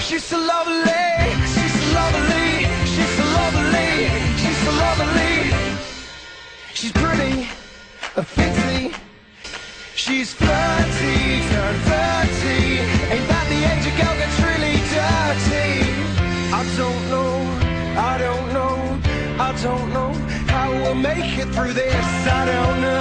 She's so lovely, she's so lovely, she's so lovely, she's so lovely. She's pretty, fitzy, she's flirty, turned 30. Ain't that the age a girl gets really dirty? I don't know, I don't know, I don't know how we'll make it through this. I don't know.